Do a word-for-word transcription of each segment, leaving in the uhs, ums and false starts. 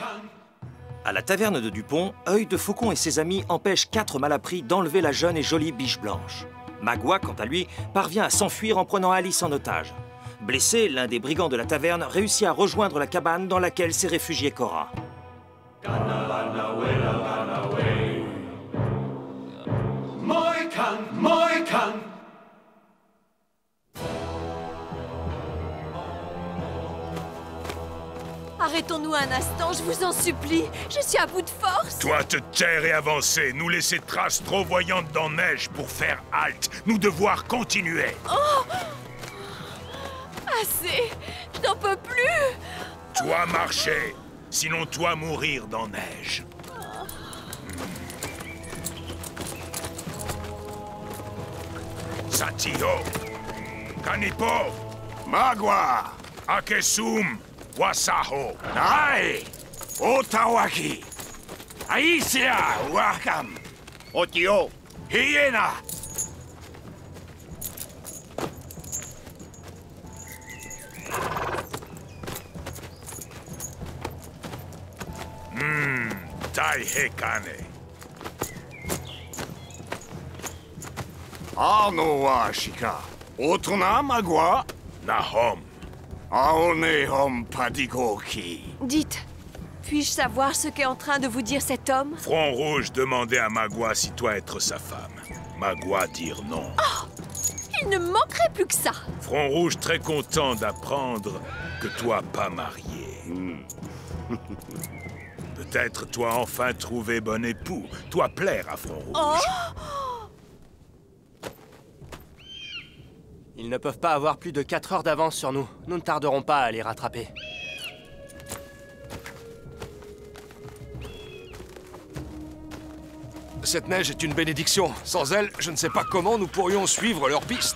À la taverne de Dupont, Œil de Faucon et ses amis empêchent quatre malappris d'enlever la jeune et jolie biche blanche. Magua, quant à lui, parvient à s'enfuir en prenant Alice en otage. Blessé, l'un des brigands de la taverne réussit à rejoindre la cabane dans laquelle s'est réfugié Cora. Mohican, Mohican. Arrêtons-nous un instant, je vous en supplie. Je suis à bout de force. Toi, te taire et avancer, nous laisser traces trop voyantes dans neige pour faire halte, nous devoir continuer. Oh! Assez! Je n'en peux plus! Toi marcher, sinon toi mourir dans neige. Satio, Kanipo, Magua, Akesum, Wasaho. Ai, Otawaki, Aisia, Wakam, Otio, Hyena. Hmm, Taihekane. Arno wa Shika, Otona Magua, Nahom. Aonehom Padikoki. Dites, puis-je savoir ce qu'est en train de vous dire cet homme? Front Rouge demandait à Magua si toi être sa femme. Magua dire non. Oh! Il ne manquerait plus que ça! Front Rouge très content d'apprendre que toi pas marié. Hmm. Peut-être toi enfin trouver bon époux. Toi plaire à Front Rouge. Oh! Ils ne peuvent pas avoir plus de quatre heures d'avance sur nous. Nous ne tarderons pas à les rattraper. Cette neige est une bénédiction. Sans elle, je ne sais pas comment nous pourrions suivre leur piste.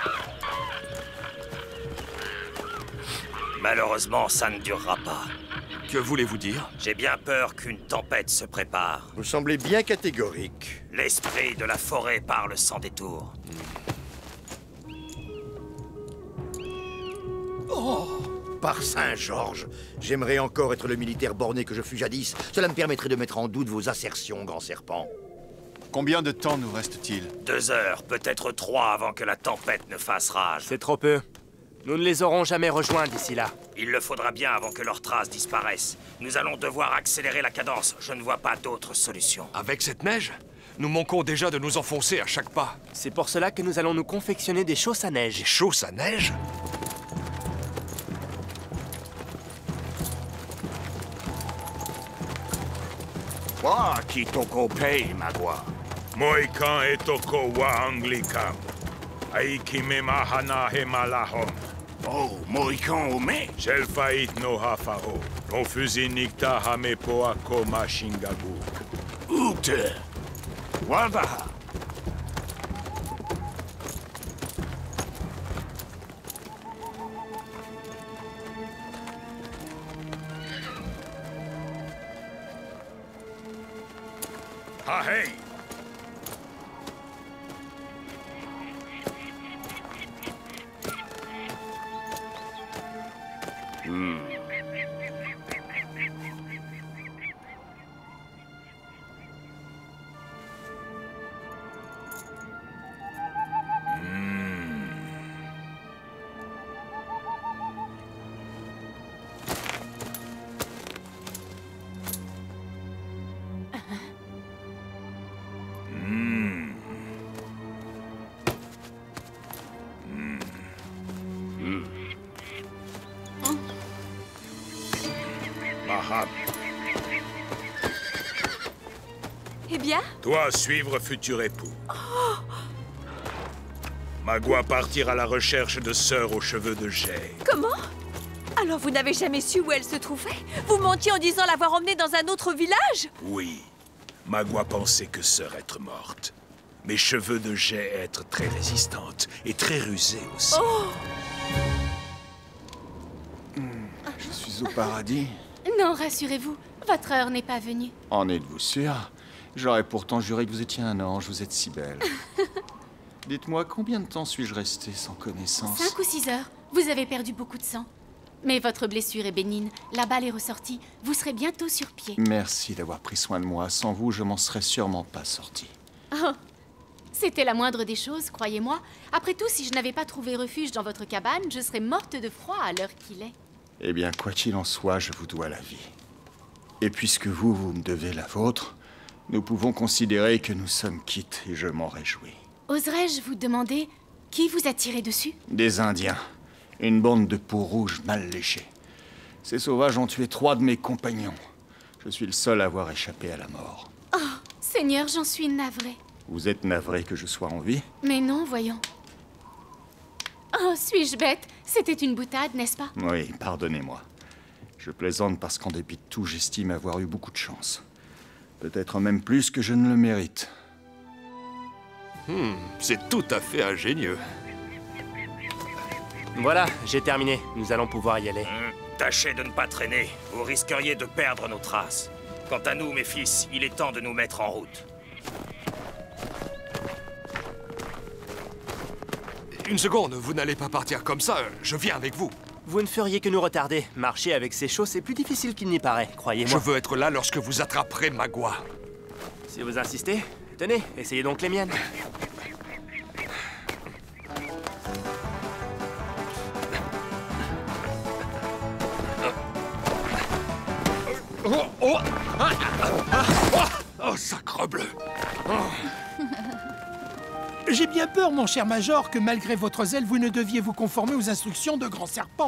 Malheureusement, ça ne durera pas. Que voulez-vous dire? J'ai bien peur qu'une tempête se prépare. Vous semblez bien catégorique. L'esprit de la forêt parle sans détour. Oh! Par Saint-Georges, j'aimerais encore être le militaire borné que je fus jadis. Cela me permettrait de mettre en doute vos assertions, grand serpent. Combien de temps nous reste-t-il? Deux heures, peut-être trois avant que la tempête ne fasse rage. C'est trop peu. Nous ne les aurons jamais rejoints d'ici là. Il le faudra bien avant que leurs traces disparaissent. Nous allons devoir accélérer la cadence. Je ne vois pas d'autre solution. Avec cette neige, nous manquons déjà de nous enfoncer à chaque pas. C'est pour cela que nous allons nous confectionner des chausses à neige. Des chausses à neige? Wa Kitoko Pei, Magua. Mohican et Toko wa Anglikam. Aikime mahana he malahom. Oh, Mohican Ome. Shelfait no hafao. No fusi nikta hame poako mashingagu. Ute. Wadaha. Ha hey! Hmm. Mahab. Eh bien? Toi, suivre futur époux. Oh. Magua partir à la recherche de sœurs aux cheveux de jet. Comment? Alors vous n'avez jamais su où elle se trouvait? Vous mentiez en disant l'avoir emmenée dans un autre village? Oui. Magua pensait que sœur être morte. Mais cheveux de jet être très résistante et très rusée aussi. Oh! Je suis au paradis. Non, rassurez-vous, votre heure n'est pas venue. En êtes-vous sûr? J'aurais pourtant juré que vous étiez un ange, vous êtes si belle. Dites-moi, combien de temps suis-je resté sans connaissance? Cinq ou six heures. Vous avez perdu beaucoup de sang. Mais votre blessure est bénigne. La balle est ressortie. Vous serez bientôt sur pied. Merci d'avoir pris soin de moi. Sans vous, je m'en serais sûrement pas sorti. Oh, c'était la moindre des choses, croyez-moi. Après tout, si je n'avais pas trouvé refuge dans votre cabane, je serais morte de froid à l'heure qu'il est. Eh bien, quoi qu'il en soit, je vous dois la vie. Et puisque vous, vous me devez la vôtre, nous pouvons considérer que nous sommes quittes et je m'en réjouis. Oserais-je vous demander qui vous a tiré dessus? Des Indiens. Une bande de peaux rouges mal léchées. Ces sauvages ont tué trois de mes compagnons. Je suis le seul à avoir échappé à la mort. Oh, Seigneur, j'en suis navrée. Vous êtes navré que je sois en vie? Mais non, voyons. Oh, suis-je bête? C'était une boutade, n'est-ce pas? Oui, pardonnez-moi. Je plaisante parce qu'en dépit de tout, j'estime avoir eu beaucoup de chance. Peut-être même plus que je ne le mérite. Hmm, c'est tout à fait ingénieux. Voilà, j'ai terminé. Nous allons pouvoir y aller. Mmh, tâchez de ne pas traîner. Vous risqueriez de perdre nos traces. Quant à nous, mes fils, il est temps de nous mettre en route. Une seconde, vous n'allez pas partir comme ça. Je viens avec vous. Vous ne feriez que nous retarder. Marcher avec ces choses, c'est plus difficile qu'il n'y paraît, Je croyez-moi. veux être là lorsque vous attraperez Magua. Si vous insistez, tenez, essayez donc les miennes. Oh, oh, ah, ah, ah, oh, sacrebleu. J'ai bien peur, mon cher Major, que malgré votre zèle, vous ne deviez vous conformer aux instructions de Grand Serpent.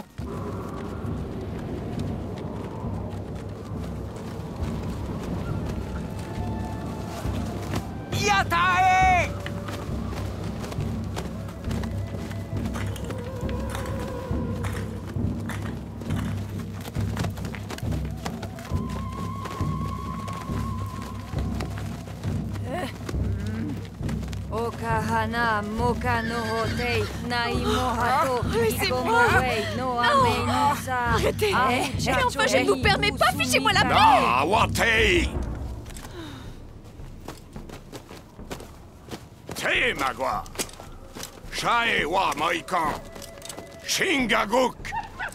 Yatae! Okahana Mokano Hotei Nai Mohato Laissez-moi. no Amenusa. Arrêtez! Mais enfin, je ne vous permets pas, fichez-moi la paix! Ah, Watei! Te, Magua! Shae wa Mohican! Shingaguk!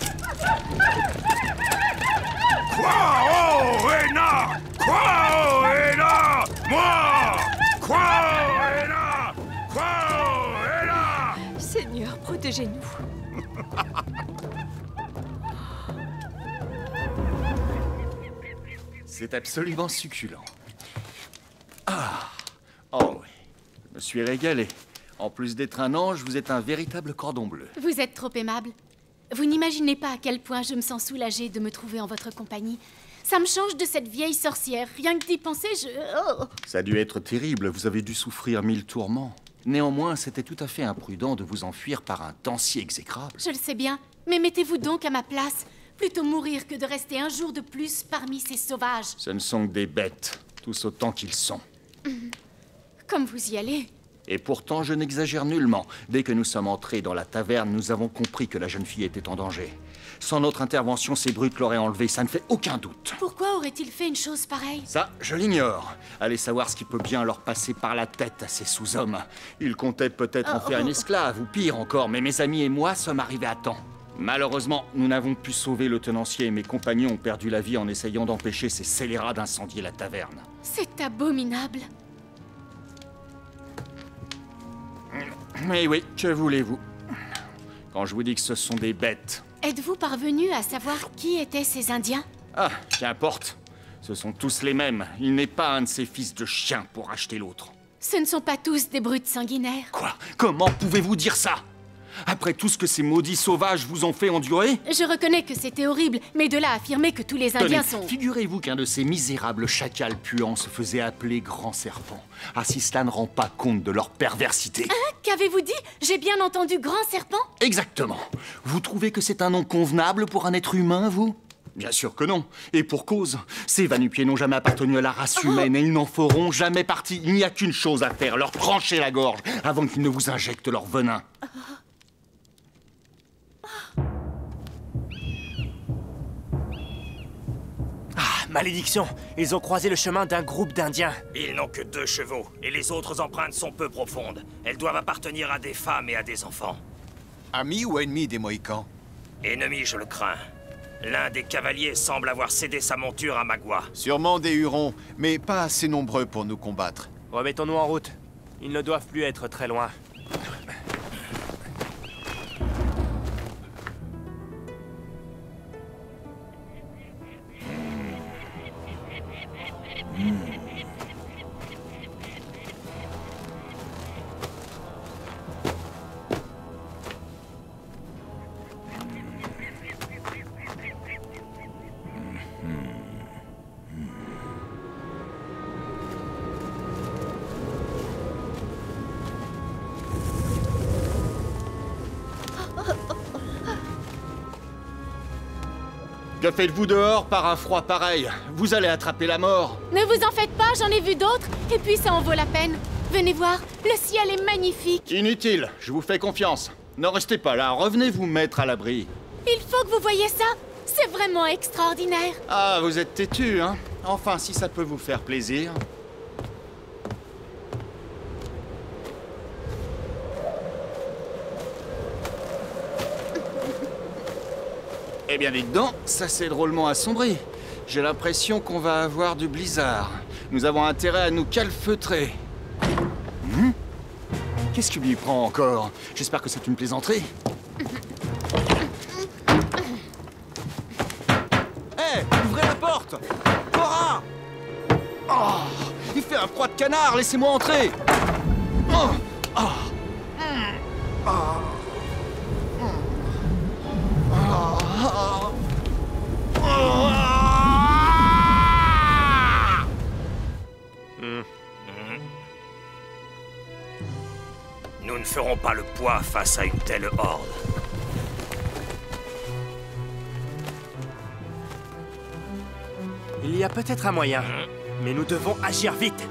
Kwao Ena! Kwao Ena! Moi! Kwao Ena! Kwao Ena! Seigneur, protégez-nous. C'est absolument succulent. Ah! Oh oui, je me suis régalé. En plus d'être un ange, vous êtes un véritable cordon bleu. Vous êtes trop aimable. Vous n'imaginez pas à quel point je me sens soulagée de me trouver en votre compagnie. Ça me change de cette vieille sorcière. Rien que d'y penser, je... Oh. Ça a dû être terrible, vous avez dû souffrir mille tourments. Néanmoins, c'était tout à fait imprudent de vous enfuir par un temps si exécrable. Je le sais bien, mais mettez-vous donc à ma place. Plutôt mourir que de rester un jour de plus parmi ces sauvages. Ce ne sont que des bêtes, tous autant qu'ils sont. Comme vous y allez. Et pourtant, je n'exagère nullement. Dès que nous sommes entrés dans la taverne, nous avons compris que la jeune fille était en danger. Sans notre intervention, ces brutes l'auraient enlevée, ça ne fait aucun doute. Pourquoi aurait-il fait une chose pareille? Ça, je l'ignore. Allez savoir ce qui peut bien leur passer par la tête à ces sous-hommes. Ils comptaient peut-être en Oh, faire oh. une esclave, ou pire encore, mais mes amis et moi sommes arrivés à temps. Malheureusement, nous n'avons pu sauver le tenancier et mes compagnons ont perdu la vie en essayant d'empêcher ces scélérats d'incendier la taverne. C'est abominable. Mais oui, que voulez-vous? Quand je vous dis que ce sont des bêtes... Êtes-vous parvenu à savoir qui étaient ces Indiens? Ah, qu'importe. Ce sont tous les mêmes. Il n'est pas un de ces fils de chien pour acheter l'autre. Ce ne sont pas tous des brutes sanguinaires. Quoi? Comment pouvez-vous dire ça? Après tout ce que ces maudits sauvages vous ont fait endurer? Je reconnais que c'était horrible, mais de là à affirmer que tous les Indiens Tenez, sont... figurez-vous qu'un de ces misérables chacals puants se faisait appeler Grand Serpent. Ah, si cela ne rend pas compte de leur perversité. Hein? Qu'avez-vous dit? J'ai bien entendu Grand Serpent? Exactement. Vous trouvez que c'est un nom convenable pour un être humain, vous? Bien sûr que non. Et pour cause, ces va-nu-pieds n'ont jamais appartenu à la race humaine et ils n'en feront jamais partie. Il n'y a qu'une chose à faire, leur trancher la gorge avant qu'ils ne vous injectent leur venin. Ah, malédiction! Ils ont croisé le chemin d'un groupe d'Indiens. Ils n'ont que deux chevaux, et les autres empreintes sont peu profondes. Elles doivent appartenir à des femmes et à des enfants. Amis ou ennemis des Mohicans? Ennemi, je le crains. L'un des cavaliers semble avoir cédé sa monture à Magua. Sûrement des Hurons, mais pas assez nombreux pour nous combattre. Remettons-nous en route. Ils ne doivent plus être très loin. Que faites-vous dehors par un froid pareil? Vous allez attraper la mort. Ne vous en faites pas, j'en ai vu d'autres, et puis ça en vaut la peine. Venez voir, le ciel est magnifique. Inutile, je vous fais confiance. Ne restez pas là, revenez vous mettre à l'abri. Il faut que vous voyiez ça. C'est vraiment extraordinaire. Ah, vous êtes têtu, hein? Enfin, si ça peut vous faire plaisir. Eh bien, dites donc, ça s'est drôlement assombri. J'ai l'impression qu'on va avoir du blizzard. Nous avons intérêt à nous calfeutrer. Hmm? Qu'est-ce qui lui prend encore? J'espère que c'est une plaisanterie. Hé, hey, ouvrez la porte! Cora! Oh, il fait un froid de canard, laissez-moi entrer! Oh, oh. Mm. Oh. Nous ne ferons pas le poids face à une telle horde. Il y a peut-être un moyen, mais nous devons agir vite.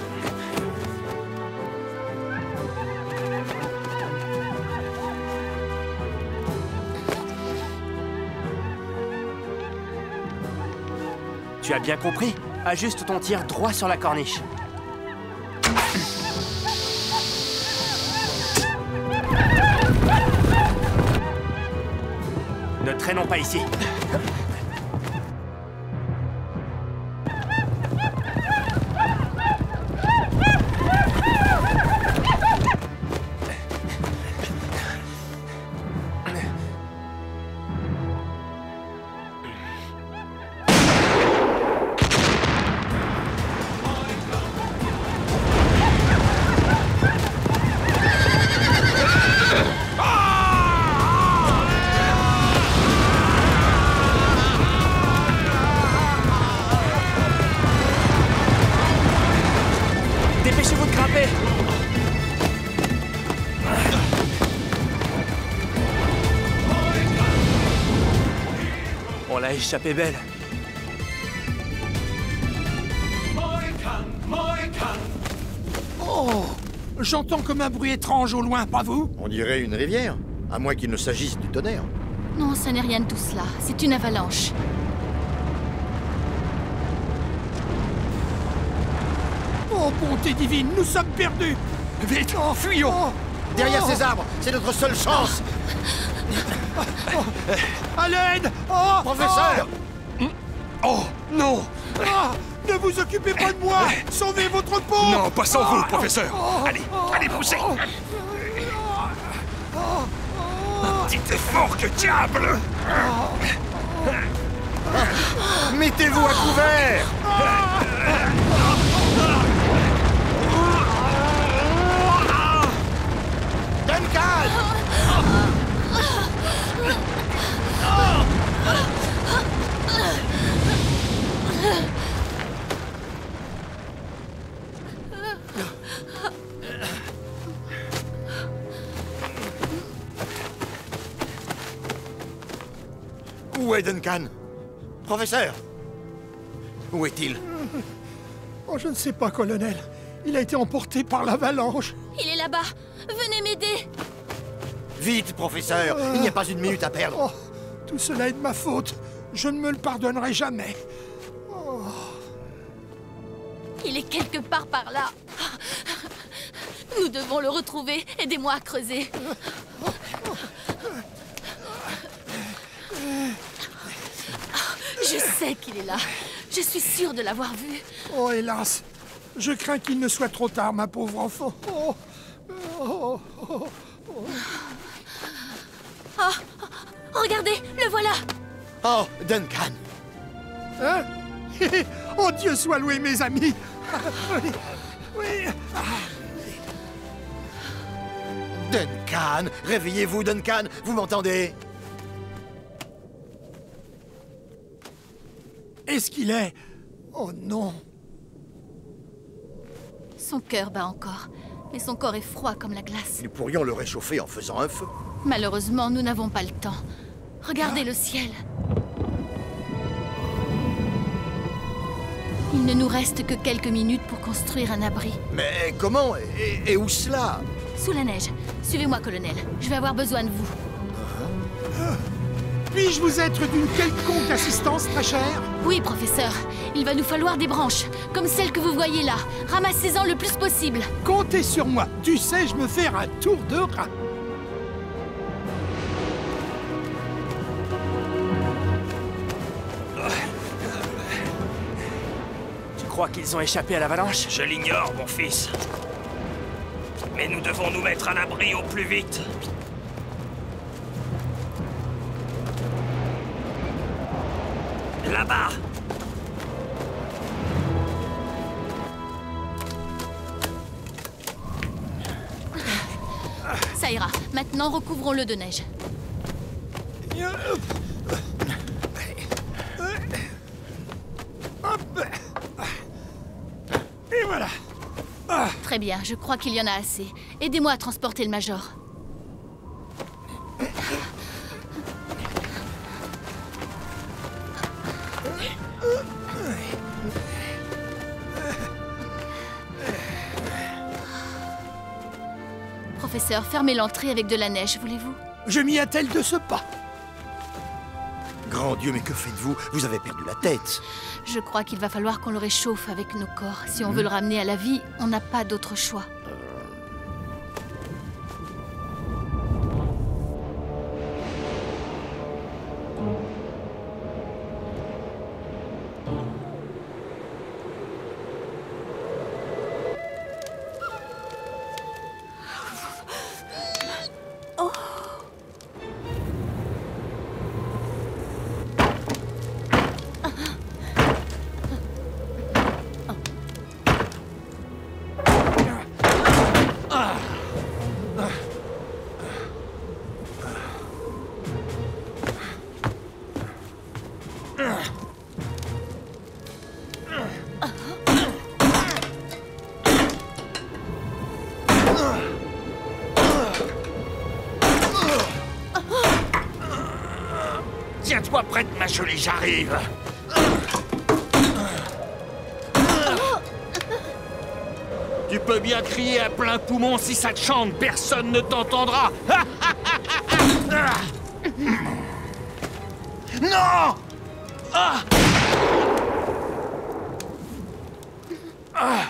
Tu as bien compris? Ajuste ton tir droit sur la corniche. Ne traînons pas ici. Dépêchez-vous de grimper! On l'a échappé belle. Oh! J'entends comme un bruit étrange au loin, pas vous? On dirait une rivière, à moins qu'il ne s'agisse du tonnerre. Non, ça n'est rien de tout cela. C'est une avalanche. Oh, bonté divine, nous sommes perdus! Vite, fuyons! Oh, derrière oh. ces arbres, c'est notre seule chance! Oh, à l'aide! Oh, professeur! Oh, oh non! Ah, ne vous occupez pas de moi! Sauvez votre peau! Non, pas sans vous, professeur! Oh, allez, oh, allez, poussez! Oh, oh, oh, Petit effort, que diable! oh. Mettez-vous à couvert! Duncan! Où est Duncan? Professeur? Où est-il? Oh, je ne sais pas, colonel. Il a été emporté par l'avalanche. Il est là-bas. Venez m'aider. Vite, professeur. Euh... Il n'y a pas une minute à perdre. Oh, tout cela est de ma faute. Je ne me le pardonnerai jamais. Oh. Il est quelque part par là. Nous devons le retrouver. Aidez-moi à creuser. sais qu'il est là. Je suis sûre de l'avoir vu. Oh, hélas. Je crains qu'il ne soit trop tard, ma pauvre enfant. Oh, oh, oh, oh. Oh, regardez, le voilà. Oh, Duncan. Hein? Oh, Dieu soit loué, mes amis. Oui, oui. Duncan, réveillez-vous, Duncan. Vous m'entendez? Est-ce qu'il est? Oh non. Son cœur bat encore, mais son corps est froid comme la glace. Nous pourrions le réchauffer en faisant un feu. Malheureusement, nous n'avons pas le temps. Regardez le ciel. Il ne nous reste que quelques minutes pour construire un abri. Mais comment? Et, et où cela? Sous la neige. Suivez-moi, colonel. Je vais avoir besoin de vous. Puis-je vous être d'une quelconque assistance, très chère? Oui, professeur. Il va nous falloir des branches, comme celles que vous voyez là. Ramassez-en le plus possible. Comptez sur moi. Tu sais, je me fais un tour de rat. Tu crois qu'ils ont échappé à l'avalanche? Je l'ignore, mon fils. Mais nous devons nous mettre à l'abri au plus vite. Là-bas! Ça ira. Maintenant, recouvrons-le de neige. Et voilà. Très bien, je crois qu'il y en a assez. Aidez-moi à transporter le Major. Professeur, fermez l'entrée avec de la neige, voulez-vous? Je m'y attelle de ce pas. Grand Dieu, mais que faites-vous? Vous avez perdu la tête. Je crois qu'il va falloir qu'on le réchauffe avec nos corps. Si on veut le ramener à la vie, on n'a pas d'autre choix. Tiens-toi prête, ma jolie, j'arrive. Tu peux bien crier à plein poumon si ça te chante, personne ne t'entendra. Non! Ah! Ah!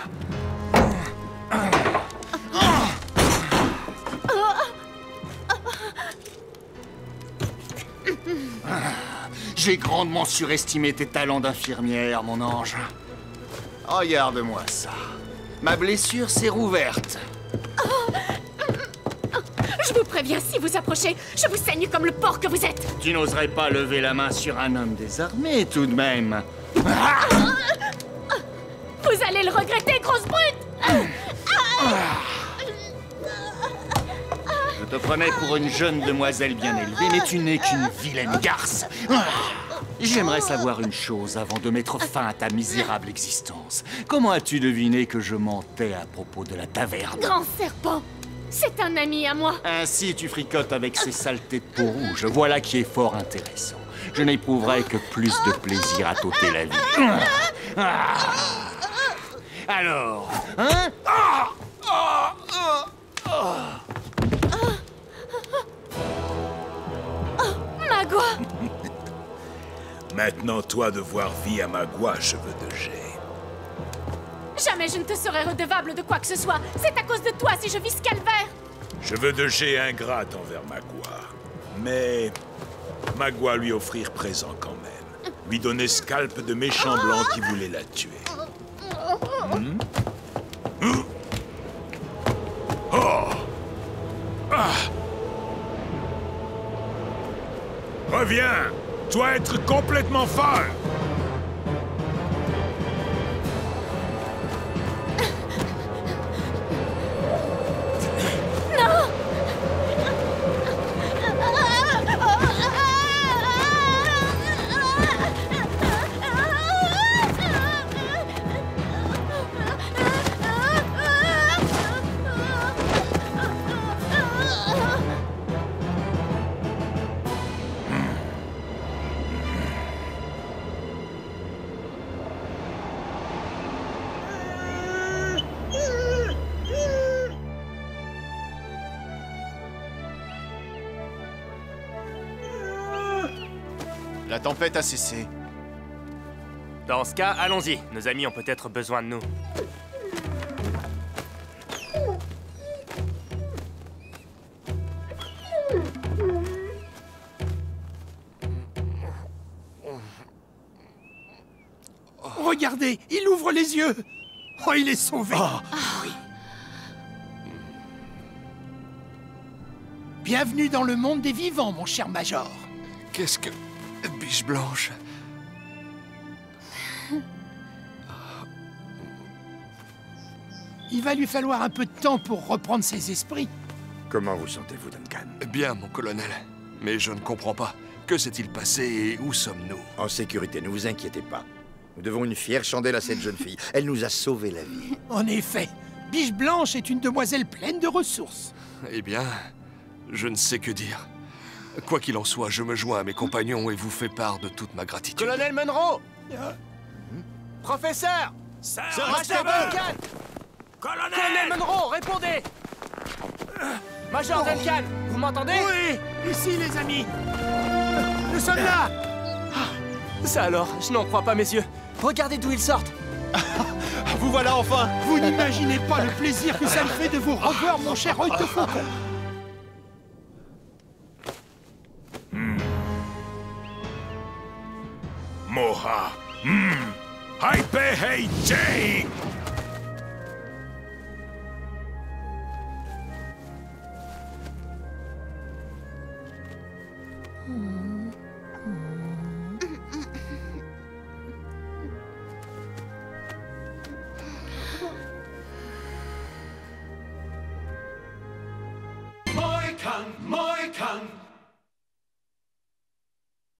J'ai grandement surestimé tes talents d'infirmière, mon ange. Regarde-moi ça. Ma blessure s'est rouverte. Oh. Je vous préviens, si vous approchez, je vous saigne comme le porc que vous êtes. Tu n'oserais pas lever la main sur un homme désarmé, tout de même. Ah. Vous allez le regretter, grosse brute. Je te prenais pour une jeune demoiselle bien élevée, mais tu n'es qu'une vilaine garce. J'aimerais savoir une chose avant de mettre fin à ta misérable existence. Comment as-tu deviné que je mentais à propos de la taverne? Grand serpent, c'est un ami à moi. Ainsi tu fricotes avec ces saletés de peau rouge. Voilà qui est fort intéressant. Je n'éprouverai que plus de plaisir à t'ôter la vie. Ah. Alors, hein? Ah. Ah. Ah. Ah. Magua! Maintenant, toi, de voir vie à Magua, cheveux de jet. Jamais je ne te serai redevable de quoi que ce soit. C'est à cause de toi si je vis ce calvaire. Cheveux de jet ingrate envers Magua. Mais Magua lui offrir présent quand même. lui donner scalp de méchants blancs qui voulaient la tuer. Hmm? Hmm? Oh! Ah! Reviens! Tu dois être complètement folle! La tempête a cessé. Dans ce cas, allons-y. Nos amis ont peut-être besoin de nous. Regardez, il ouvre les yeux. Oh, il est sauvé. Ah. Oui. Bienvenue dans le monde des vivants, mon cher Major. Qu'est-ce que... Biche blanche? Il va lui falloir un peu de temps pour reprendre ses esprits. Comment vous sentez-vous, Duncan? Bien, mon colonel. Mais je ne comprends pas. Que s'est-il passé et où sommes-nous? En sécurité, ne vous inquiétez pas. Nous devons une fière chandelle à cette jeune fille. Elle nous a sauvé la vie. En effet, Biche Blanche est une demoiselle pleine de ressources. Eh bien, je ne sais que dire. Quoi qu'il en soit, je me joins à mes compagnons et vous fais part de toute ma gratitude. Colonel Munro! Professeur! Sir Master Duncan! Colonel! Colonel Munro, répondez! Major Duncan, vous m'entendez? Oui, ici les amis. Nous sommes là. Ça alors, je n'en crois pas mes yeux. Regardez d'où ils sortent. Vous voilà enfin! Vous n'imaginez pas le plaisir que ça me fait de vous revoir, mon cher œil de faucon. Moha! Hmm! Hype hey Jake! Moi kan, moi kan.